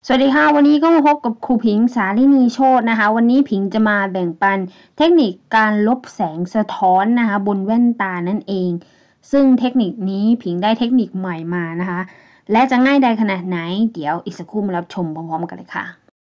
สวัสดีค่ะวันนี้ก็มาพบกับครูผิงสาลินีโชตินะคะวันนี้ผิงจะมาแบ่งปันเทคนิคการลบแสงสะท้อนนะคะบนแว่นตานั่นเองซึ่งเทคนิคนี้ผิงได้เทคนิคใหม่มานะคะและจะง่ายดายขนาดไหนเดี๋ยวอีกสักครู่มารับชมพร้อมๆกันเลยค่ะ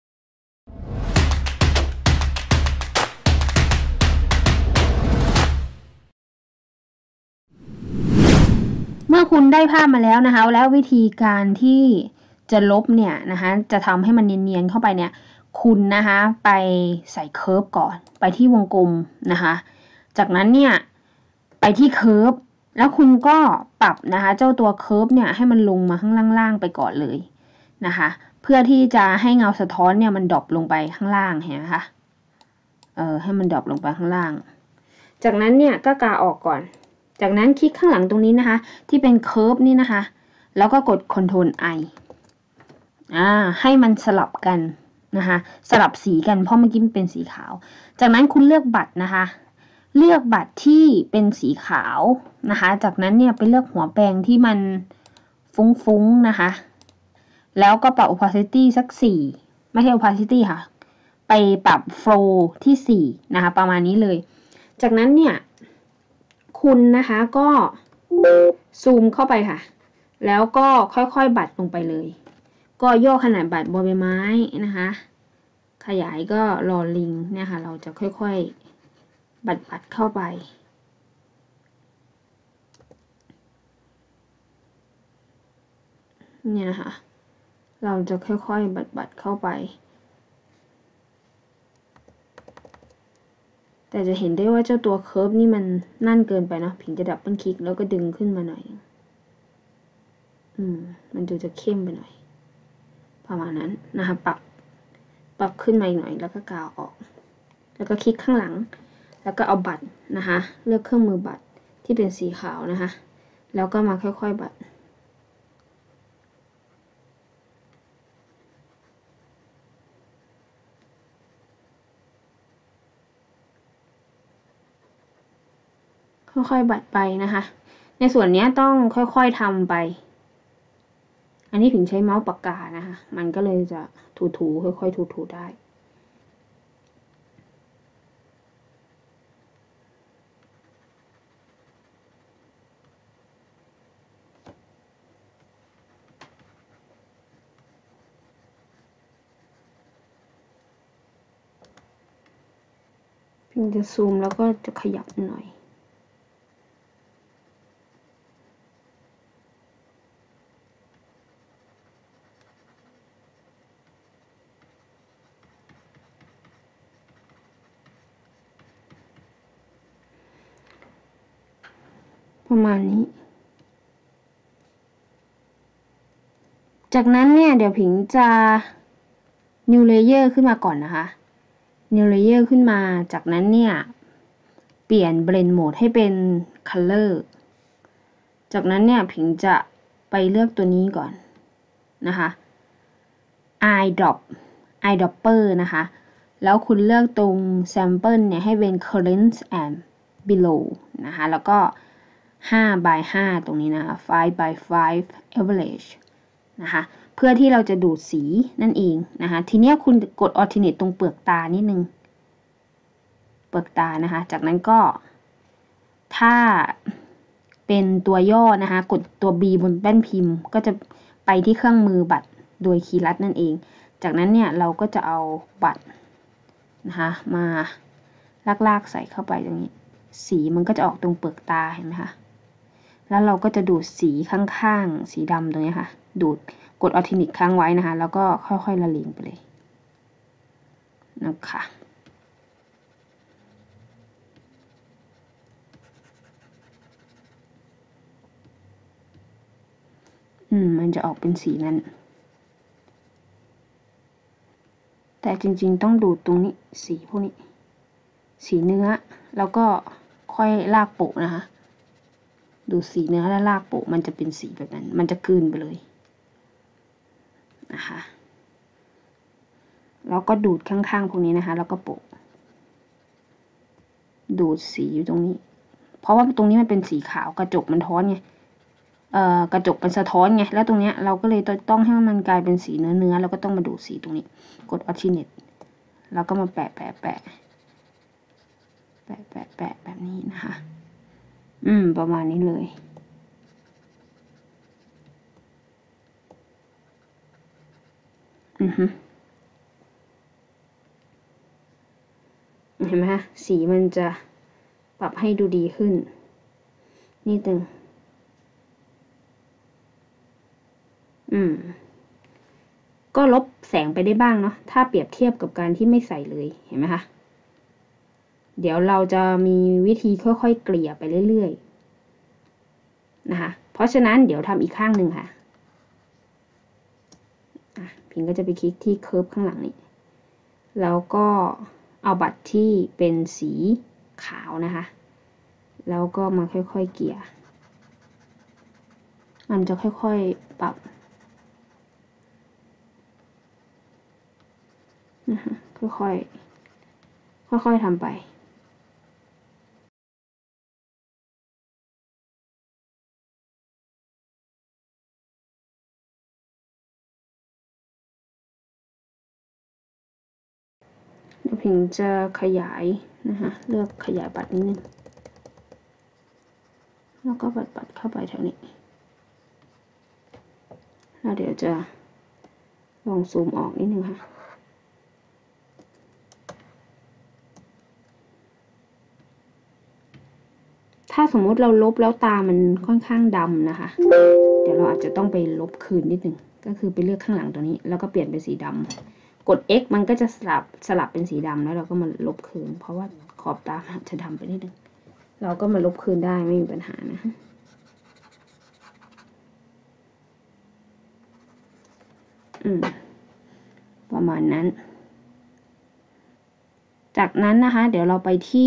เมื่อคุณได้ภาพมาแล้วนะคะแล้ววิธีการที่จะลบเนี่ยนะคะจะทำให้มันเนียนๆเข้าไปเนี่ยคุณนะคะไปใส่เคิร์ฟก่อนไปที่วงกลมนะคะจากนั้นเนี่ยไปที่เคิร์ฟแล้วคุณก็ปรับนะคะเจ้าตัวเคิร์ฟเนี่ยให้มันลงมาข้างล่างๆไปก่อนเลยนะคะเพื่อที่จะให้เงาสะท้อนเนี่ยมันดรอปลงไปข้างล่างเห็นไหมคะให้มันดรอปลงไปข้างล่างจากนั้นเนี่ยก็กาออกก่อนจากนั้นคลิกข้างหลังตรงนี้นะคะที่เป็นเคิร์ฟนี่นะคะแล้วก็กด Ctrl I ให้มันสลับกันนะคะสลับสีกันเพราะเมื่อกี้มันเป็นสีขาวจากนั้นคุณเลือกบัตรนะคะเลือกบัตรที่เป็นสีขาวนะคะจากนั้นเนี่ยไปเลือกหัวแปรงที่มันฟุ้งๆนะคะแล้วก็ปรับ opacity สัก4ไม่ใช่ opacity ค่ะไปปรับ flow ที่4นะคะประมาณนี้เลยจากนั้นเนี่ยคุณนะคะก็ซูมเข้าไปค่ะแล้วก็ค่อยๆบัตรลงไปเลยก็ย่อขนาดบัตรบนใบไม้นะคะขยายก็รอลิงเนี่ยค่ะเราจะค่อยๆบัตรเข้าไปเนี่ยนะคะเราจะค่อยๆบัตรเข้าไปแต่จะเห็นได้ว่าเจ้าตัวเคิร์ฟนี่มันนั่นเกินไปเนาะผิงจะดับเบิลคลิกแล้วก็ดึงขึ้นมาหน่อยมันดูจะเข้มไปหน่อยประมาณนั้นนะคะปรับขึ้นมาอีกหน่อยแล้วก็กาวออกแล้วก็คลิกข้างหลังแล้วก็เอาบัตรนะคะเลือกเครื่องมือบัตรที่เป็นสีขาวนะคะแล้วก็มาค่อยๆบัตรค่อยๆบัตรไปนะคะในส่วนนี้ต้องค่อยๆทำไปอันนี้ผิงใช้เมาส์ปากกานะคะมันก็เลยจะถูๆค่อยๆถูๆได้ผิงจะซูมแล้วก็จะขยับหน่อยประมาณนี้จากนั้นเนี่ยเดี๋ยวผิงจะ new layer ขึ้นมาก่อนนะคะ new layer ขึ้นมาจากนั้นเนี่ยเปลี่ยน blend mode ให้เป็น color จากนั้นเนี่ยผิงจะไปเลือกตัวนี้ก่อนนะคะ eyedropper นะคะแล้วคุณเลือกตรง sample เนี่ยให้เป็น current and below นะคะแล้วก็5 by 5ตรงนี้นะคะ5 by 5 average นะคะเพื่อที่เราจะดูดสีนั่นเองนะคะทีนี้คุณกด alternate ตรงเปลือกตานิดนึงเปลือกตานะคะจากนั้นก็ถ้าเป็นตัวย่อนะคะกดตัว B บนแป้นพิมพ์ก็จะไปที่เครื่องมือบัตรโดยคีย์ลัดนั่นเองจากนั้นเนี่ยเราก็จะเอาบัตรนะคะมาลากๆใส่เข้าไปตรงนี้สีมันก็จะออกตรงเปลือกตาเห็นไหมคะแล้วเราก็จะดูดสีข้างๆสีดำตรงนี้ค่ะดูดกด alternate ค้างไว้นะคะแล้วก็ค่อยๆละเลงไปเลยนะคะมันจะออกเป็นสีนั้นแต่จริงๆต้องดูดตรงนี้สีพวกนี้สีเนื้อแล้วก็ค่อยลากโปะนะคะดูสีเนื้อแล้วลากโปะมันจะเป็นสีแบบนั้นมันจะกลืนไปเลยนะคะแล้วก็ดูดข้างๆพวกนี้นะคะแล้วก็โปะดูดสีอยู่ตรงนี้เพราะว่าตรงนี้มันเป็นสีขาวกระจกมันท้อนไงกระจกเป็นสะท้อนไงแล้วตรงเนี้ยเราก็เลยต้องให้มันกลายเป็นสีเนื้อเราก็ต้องมาดูสีตรงนี้กด alternate แล้วก็มาแปะแบบนี้นะคะประมาณนี้เลยเห็นไหมคะสีมันจะปรับให้ดูดีขึ้นนิดนึงก็ลบแสงไปได้บ้างเนาะถ้าเปรียบเทียบกับการที่ไม่ใส่เลยเห็นไหมคะเดี๋ยวเราจะมีวิธีค่อยๆเกลี่ยไปเรื่อยๆนะคะเพราะฉะนั้นเดี๋ยวทำอีกข้างหนึ่งค่ะพิงก็จะไปคลิกที่เคิร์ฟข้างหลังนี้แล้วก็เอาบัตรที่เป็นสีขาวนะคะแล้วก็มาค่อยๆเกลี่ยมันจะค่อยๆปรับนะคะค่อยๆทำไปเดี๋ยวพิงจะขยายนะคะเลือกขยายบัตรนิดนึงแล้วก็บัตรเข้าไปแถวนี้แล้วเดี๋ยวจะลองซูมออกนิดนึงค่ะถ้าสมมติเราลบแล้วตามันค่อนข้างดำนะคะเดี๋ยวเราอาจจะต้องไปลบคืนนิดนึงก็คือไปเลือกข้างหลังตัวนี้แล้วก็เปลี่ยนเป็นสีดำกด X มันก็จะสลับเป็นสีดำแล้วเราก็มาลบคืนเพราะว่าขอบตาจะดำไปนิดนึงเราก็มาลบคืนได้ไม่มีปัญหานะประมาณนั้นจากนั้นนะคะเดี๋ยวเราไปที่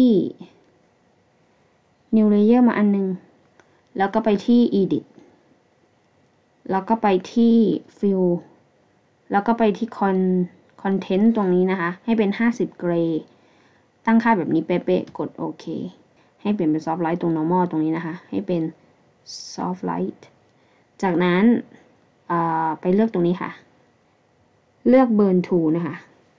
New Layer มาอันนึงแล้วก็ไปที่ Edit แล้วก็ไปที่ Fill แล้วก็ไปที่ Content ตรงนี้นะคะให้เป็น50 Gray ตั้งค่าแบบนี้เป๊ะๆกดโอเคให้เปลี่ยนเป็น Soft Light ตรง Normal ตรงนี้นะคะให้เป็น Soft Light จากนั้นไปเลือกตรงนี้ค่ะเลือก Burn to นะคะ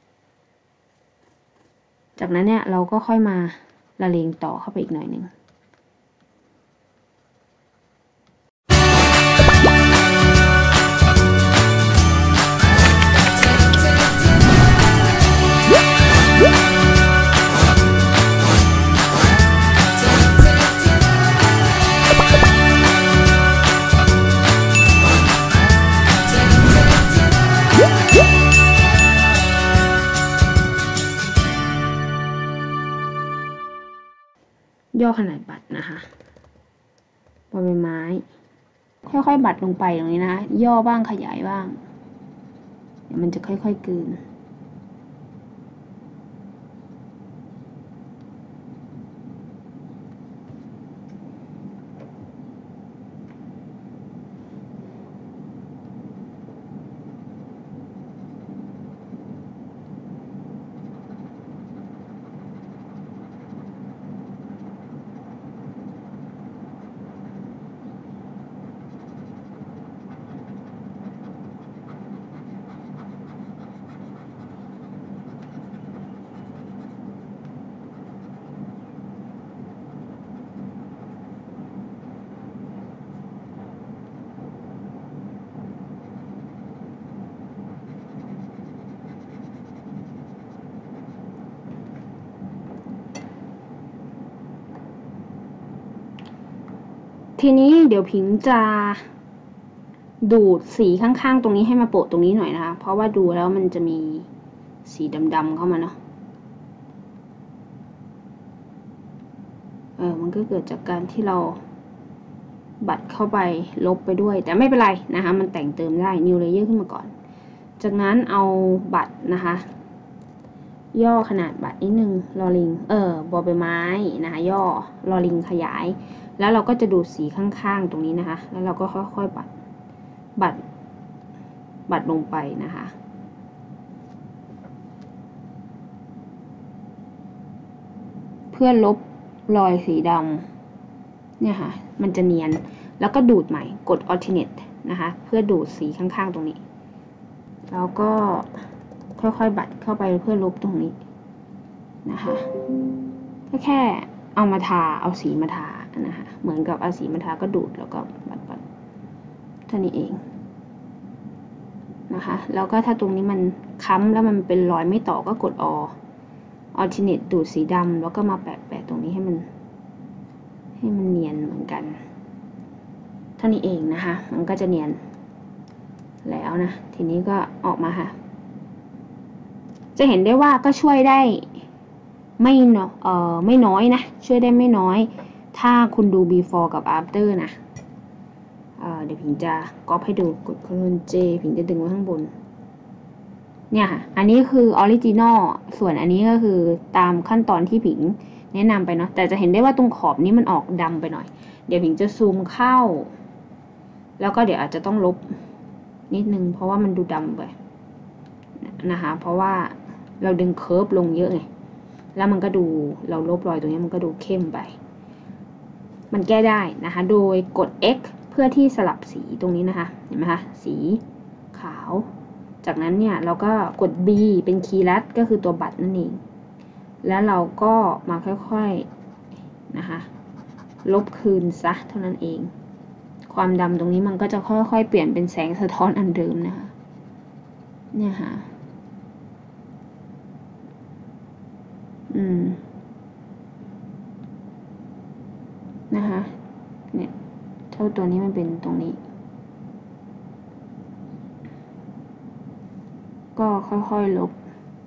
จากนั้นเนี่ยเราก็ค่อยมาละเลงต่อเข้าไปอีกหน่อยนึงย่อขนาดบัตรนะคะบนใบไม้ค่อยๆบัตรลงไปตรงนี้นะคะย่อบ้างขยายบ้างเดี๋ยวมันจะค่อยๆกลืนทีนี้เดี๋ยวพิงจะดูดสีข้างๆตรงนี้ให้มาโปะตรงนี้หน่อยนะคะเพราะว่าดูแล้วมันจะมีสีดำๆเข้ามาเนาะมันก็เกิดจากการที่เราบัตรเข้าไปลบไปด้วยแต่ไม่เป็นไรนะคะมันแต่งเติมได้ New Layer ขึ้นมาก่อนจากนั้นเอาบัตรนะคะย่อขนาดบัตรนิดนึงลอลิงบอใบไม้นะคะย่อลอลิงขยายแล้วเราก็จะดูสีข้างๆตรงนี้นะคะแล้วเราก็ค่อยๆบัตรลงไปนะคะเพื่อลบรอยสีดำเนี่ยค่ะมันจะเนียนแล้วก็ดูดใหม่กด alternate นะคะเพื่อดูดสีข้างๆตรงนี้แล้วก็ค่อยๆบัดเข้าไปเพื่อลบตรงนี้นะคะก็แค่เอามาทาเอาสีมาทานะคะเหมือนกับเอาสีมาทาก็ดูดแล้วก็บัดเท่านี้เองนะคะแล้วก็ถ้าตรงนี้มันค้ำแล้วมันเป็นรอยไม่ต่อก็กด alternate ดูดสีดำแล้วก็มาแปะตรงนี้ให้มันเนียนเหมือนกันเท่านี้เองนะคะมันก็จะเนียนแล้วนะทีนี้ก็ออกมาค่ะจะเห็นได้ว่าก็ช่วยได้ไม่น้อยนะช่วยได้ไม่น้อยถ้าคุณดู before กับ after นะเดี๋ยวผิงจะก๊อปให้ดูกด Ctrl J ผิงจะดึงไว้ข้างบนเนี่ยค่ะอันนี้คือออริจินอลส่วนอันนี้ก็คือตามขั้นตอนที่ผิงแนะนำไปเนาะแต่จะเห็นได้ว่าตรงขอบนี้มันออกดำไปหน่อยเดี๋ยวผิงจะซูมเข้าแล้วก็เดี๋ยวอาจจะต้องลบนิดนึงเพราะว่ามันดูดำไปนะคะเพราะว่าเราดึงเคิร์ฟลงเยอะไงแล้วมันก็ดูเราลบรอยตรงนี้มันก็ดูเข้มไปมันแก้ได้นะคะโดยกด X เพื่อที่สลับสีตรงนี้นะคะเห็นไหมคะสีขาวจากนั้นเนี่ยเราก็กด B เป็นคีย์ลัดก็คือตัวบัตรนั่นเองแล้วเราก็มาค่อยๆนะคะลบคืนซะเท่านั้นเองความดำตรงนี้มันก็จะค่อยๆเปลี่ยนเป็นแสงสะท้อนอันเดิมนะคะเนี่ยค่ะนะคะเนี่ยเท่าตัวนี้มันเป็นตรงนี้ก็ค่อยๆลบ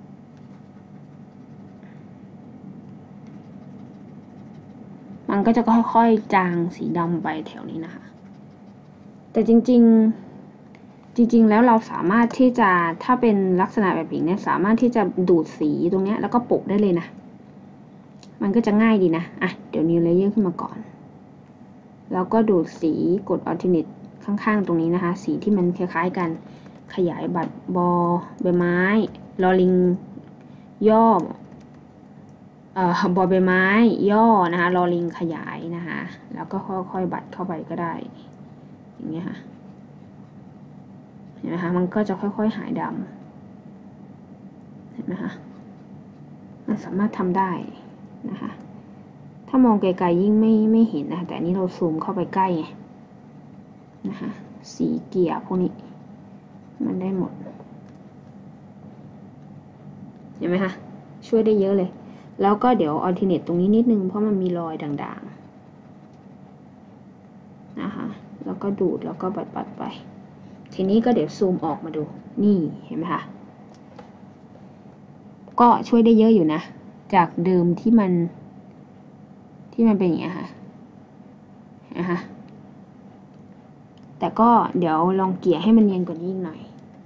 มันก็จะค่อยๆจางสีดำไปแถวนี้นะคะแต่จริงๆแล้วเราสามารถที่จะถ้าเป็นลักษณะแบบนี้เนี่ยสามารถที่จะดูดสีตรงนี้แล้วก็โปะได้เลยนะมันก็จะง่ายดีนะเดี๋ยว new layer ขึ้นมาก่อนแล้วก็ดูดสีกด alternate ข้างๆตรงนี้นะคะสีที่มันคล้ายๆกันขยายบัตรบอใบไม้ลอลิงย่อบอใบไม้ย่อนะคะลอลิงขยายนะคะแล้วก็ค่อยๆบัดเข้าไปก็ได้อย่างเงี้ยค่ะเห็นไหมคะมันก็จะค่อยๆหายดำเห็นไหมคะมันสามารถทำได้นะคะถ้ามองไกลๆยิ่งไม่เห็นนะแต่อันนี้เราซูมเข้าไปใกล้ไงนะคะสีเกียร์พวกนี้มันได้หมดเห็นไหมคะช่วยได้เยอะเลยแล้วก็เดี๋ยว alternate ตรงนี้นิดนึงเพราะมันมีรอยด่างๆนะคะแล้วก็ดูดแล้วก็ปัดไปทีนี้ก็เดี๋ยวซูมออกมาดูนี่เห็นไหมคะก็ช่วยได้เยอะอยู่นะจากเดิมที่มันเป็นอย่างเงี้ยค่ะนะคะแต่ก็เดี๋ยวลองเกลี่ยให้มันเนียนกว่านี้อีกหน่อย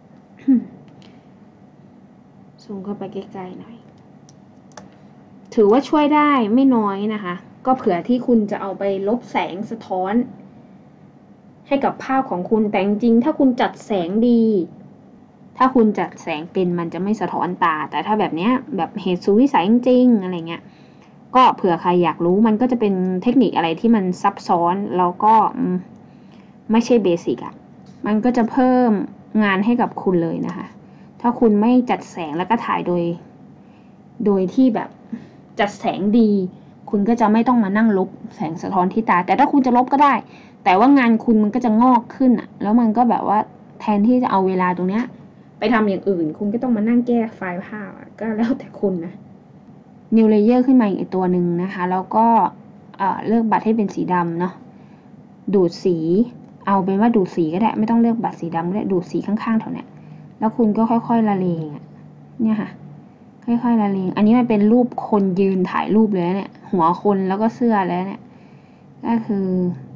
ซูมเข้าไปใกล้ๆหน่อยถือว่าช่วยได้ไม่น้อยนะคะก็เผื่อที่คุณจะเอาไปลบแสงสะท้อนให้กับภาพของคุณแต่จริงๆถ้าคุณจัดแสงดีถ้าคุณจัดแสงเป็นมันจะไม่สะท้อนตาแต่ถ้าแบบเนี้ยแบบเหตุสุดวิสัยจริงๆอะไรเงี้ยก็เผื่อใครอยากรู้มันก็จะเป็นเทคนิคอะไรที่มันซับซ้อนแล้วก็ไม่ใช่เบสิกอ่ะมันก็จะเพิ่มงานให้กับคุณเลยนะคะถ้าคุณไม่จัดแสงแล้วก็ถ่ายโดยที่แบบจัดแสงดีคุณก็จะไม่ต้องมานั่งลบแสงสะท้อนที่ตาแต่ถ้าคุณจะลบก็ได้แต่ว่างานคุณมันก็จะงอกขึ้นอ่ะแล้วมันก็แบบว่าแทนที่จะเอาเวลาตรงเนี้ยไปทำอย่างอื่นคุณก็ต้องมานั่งแก้ไฟล์ภาพก็แล้วแต่คุณนะ new layer ขึ้นมาอีกตัวหนึ่งนะคะแล้วก็เลือกบัตรให้เป็นสีดำเนาะดูดสีเอาเป็นว่าดูดสีก็ได้ไม่ต้องเลือกบัตรสีดำก็ได้ดูดสีข้างๆแถวเนี้ยแล้วคุณก็ค่อยๆละเลงเนี่ยค่ะค่อยๆละเลงอันนี้มันเป็นรูปคนยืนถ่ายรูปเลยเนี่ยหัวคนแล้วก็เสื้อแล้วเนี่ยก็คือ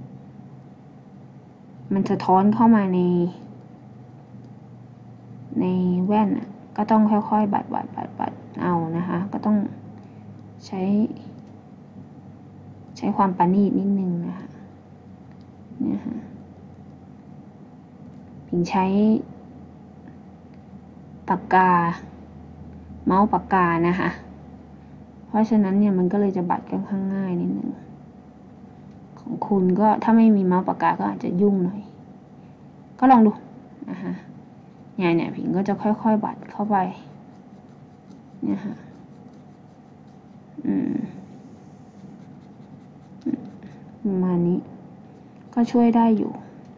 มันสะท้อนเข้ามาในแว่นก็ต้องค่อยๆบัดเอานะคะก็ต้องใช้ความประณีตนิดนึงนะคะเนี่ยค่ะผิงใช้ปากกาเมาส์ปากกานะคะเพราะฉะนั้นเนี่ยมันก็เลยจะบัดค่อนข้างง่ายนิดนึงของคุณก็ถ้าไม่มีเมาส์ปากกาก็อาจจะยุ่งหน่อยก็ลองดูนะคะเนี่ยผิงก็จะค่อยๆบัดเข้าไปเนี่ยค่ะประมาณนี้ก็ช่วยได้อยู่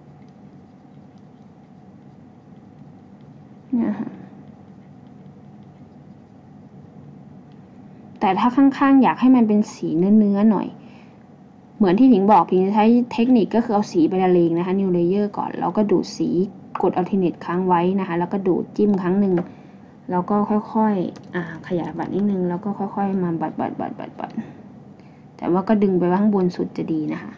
เนี่ยค่ะแต่ถ้าข้างๆอยากให้มันเป็นสีเนื้อหน่อยเหมือนที่ผิงบอกผิงจะใช้เทคนิคก็คือเอาสีไปละเลงนะคะ New Layer ก่อนแล้วก็ดูดสีกด Alternate ค้างไว้นะคะแล้วก็ดูดจิ้มครั้งหนึ่งแล้วก็ค่อยๆขยายบัตรนิดนึงแล้วก็ค่อยๆมาบัดแต่ว่าก็ดึงไปข้างบนสุดจะดีนะคะ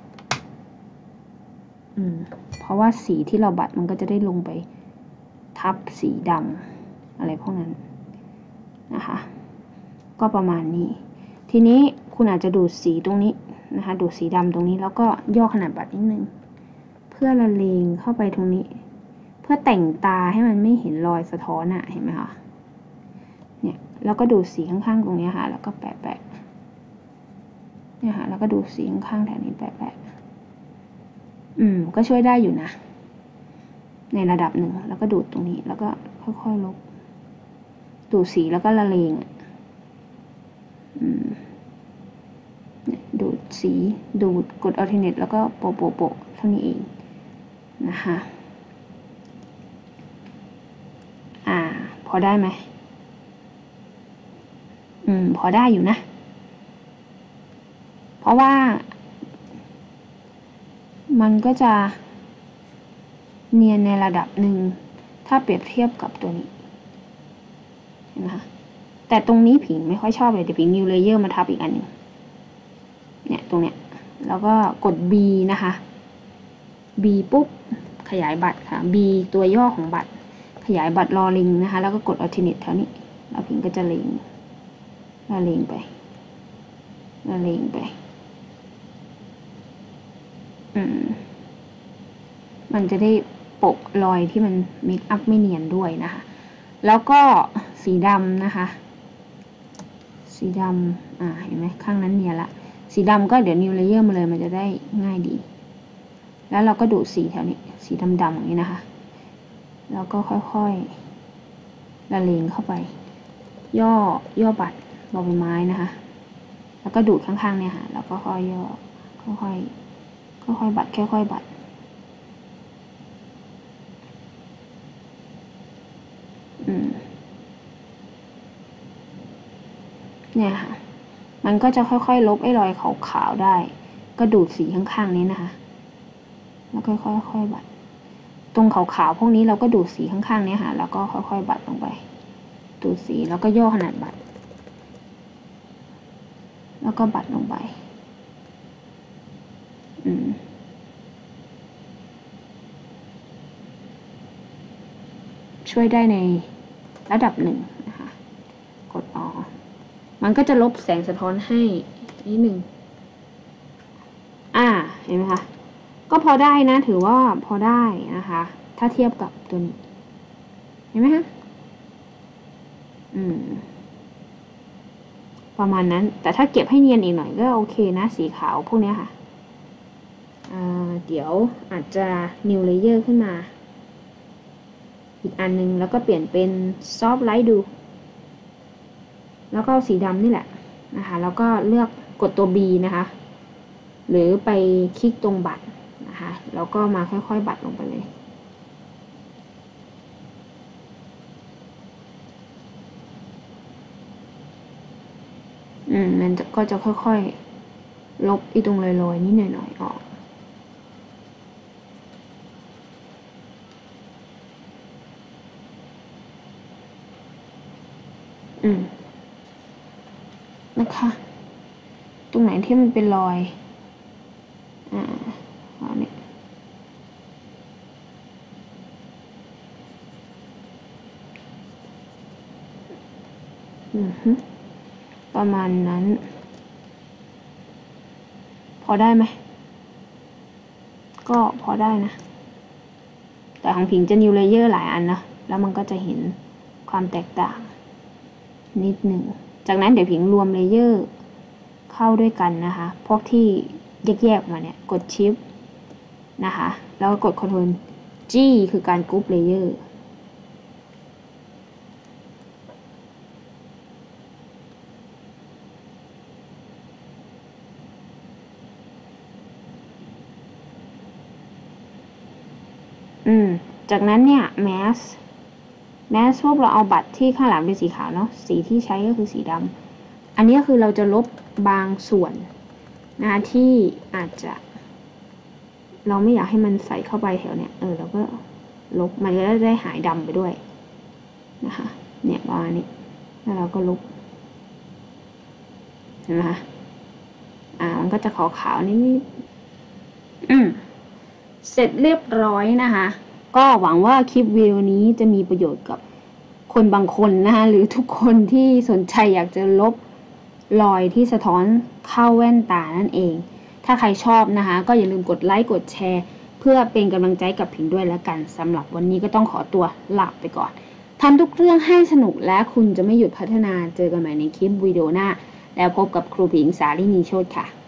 เพราะว่าสีที่เราบัดมันก็จะได้ลงไปทับสีดำอะไรพวกนั้นนะคะก็ประมาณนี้ทีนี้คุณอาจจะดูดสีตรงนี้นะคะดูดสีดำตรงนี้แล้วก็ย่อขนาดบัตรนิดนึงเพื่อละเลงเข้าไปตรงนี้เพื่อแต่งตาให้มันไม่เห็นรอยสะท้อนเห็นไหมคะเนี่ยแล้วก็ดูดสีข้างๆตรงนี้ค่ะแล้วก็แปะเนี่ยค่ะแล้วก็ดูดสีข้างๆแถวนี้แปะก็ช่วยได้อยู่นะในระดับหนึ่งแล้วก็ดูดตรงนี้แล้วก็ค่อยๆลบดูดสีแล้วก็ละเลงดูดสีดูดกด alternate แล้วก็โปะเท่านี้เองนะคะพอได้ไหมพอได้อยู่นะเพราะว่ามันก็จะเนียนในระดับหนึ่งถ้าเปรียบเทียบกับตัวนี้เห็นไหมคะแต่ตรงนี้ผิงไม่ค่อยชอบเลยเดี๋ยวผิง New Layer มาทับอีกอันนึงเนี่ยตรงเนี้ยแล้วก็กด B นะคะ B ปุ๊บขยายบัตรค่ะ B ตัวย่อของบัตรขยายบัตรรอลิงนะคะแล้วก็กด Alternate เท่านี้แล้วผิงก็จะเลงไปมันจะได้โปะรอยที่มันเมคอัพไม่เนียนด้วยนะคะแล้วก็สีดำนะคะสีดำเห็นไหมข้างนั้นเนียนละสีดำก็เดี๋ยว New Layer มาเลยมันจะได้ง่ายดีแล้วเราก็ดูสีแถวนี้สีดำๆอย่างนี้นะคะแล้วก็ค่อยๆละเลงเข้าไปย่อบัตรบอใบไม้นะคะแล้วก็ดูดข้างๆเนี่ยค่ะแล้วก็ค่อยย่อค่อยบัตรค่อยๆบัตรเนี่ยค่ะมันก็จะค่อยๆลบไอ้รอยขาวๆได้ก็ดูดสีข้างๆนี้นะคะแล้วก็ค่อยๆบัดตรงขาวๆพวกนี้เราก็ดูดสีข้างๆนี้ค่ะแล้วก็ค่อยๆบัดลงไปดูดสีแล้วก็ย่อขนาดบัดแล้วก็บัดลงไปช่วยได้ในระดับหนึ่งนะคะกดมันก็จะลบแสงสะท้อนให้นิดนึงเห็นไหมคะก็พอได้นะถือว่าพอได้นะคะถ้าเทียบกับตัวนี้เห็นไหมคะประมาณนั้นแต่ถ้าเก็บให้เนียนอีกหน่อยก็โอเคนะสีขาวพวกนี้ค่ะเดี๋ยวอาจจะ New Layer ขึ้นมาอีกอันนึงแล้วก็เปลี่ยนเป็น Soft Light ดูแล้วก็สีดำนี่แหละนะคะแล้วก็เลือกกดตัว B นะคะหรือไปคลิกตรงบัตรนะคะแล้วก็มาค่อยๆบัตรลงไปเลยมันก็จะค่อยๆลบอีตรงลอยๆนิดหน่อยๆออกนะคะตรงไหนที่มันเป็นรอยเนี่ยประมาณนั้นพอได้ไหมก็พอได้นะแต่ของผิงจะ New Layer หลายอันนะแล้วมันก็จะเห็นความแตกต่างนิดหนึ่งจากนั้นเดี๋ยวผิงรวมเลเยอร์เข้าด้วยกันนะคะพวกที่แยกๆมาเนี่ยกด Shift นะคะแล้วก็กด Ctrl G คือการกรุ๊ปเลเยอร์จากนั้นเนี่ย mask พวกเราเอาบัตรที่ข้างหลังเป็นสีขาวเนาะสีที่ใช้ก็คือสีดำอันนี้คือเราจะลบบางส่วนนะที่อาจจะเราไม่อยากให้มันใส่เข้าไปแถวเนี้ยเราก็ลบมันก็ได้หายดำไปด้วยนะคะเนี่ยประมาณนี้แล้วเราก็ลบเห็นไหมคะมันก็จะขาวๆนิดเสร็จเรียบร้อยนะคะก็หวังว่าคลิปวิดีโอนี้จะมีประโยชน์กับคนบางคนนะคะหรือทุกคนที่สนใจอยากจะลบรอยที่สะท้อนเข้าแว่นตานั่นเองถ้าใครชอบนะคะก็อย่าลืมกดไลค์กดแชร์เพื่อเป็นกำลังใจกับผิงด้วยแล้วกันสำหรับวันนี้ก็ต้องขอตัวลาไปก่อนทำทุกเรื่องให้สนุกและคุณจะไม่หยุดพัฒนาเจอกันใหม่ในคลิปวิดีโอหน้าแล้วพบกับครูผิงสาลินีโชติค่ะ